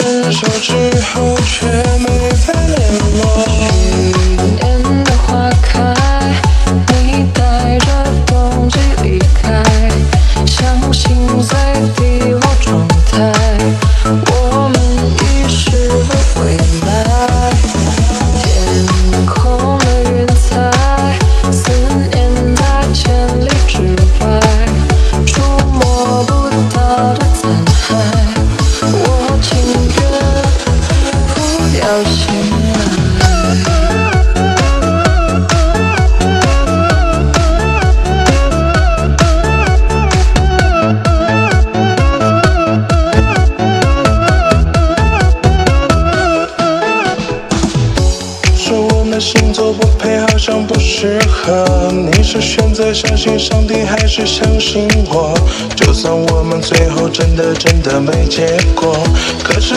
分手之后却没再联络。 去年的花开，你带着冬季离开，相信在第五状态，我们遗失了未来。天空的云彩，思念在千里之外，触摸不到的残骸，我情愿不要醒来。 星座不配，好像不适合。你是选择相信上帝，还是相信我？就算我们最后真的没结果，可是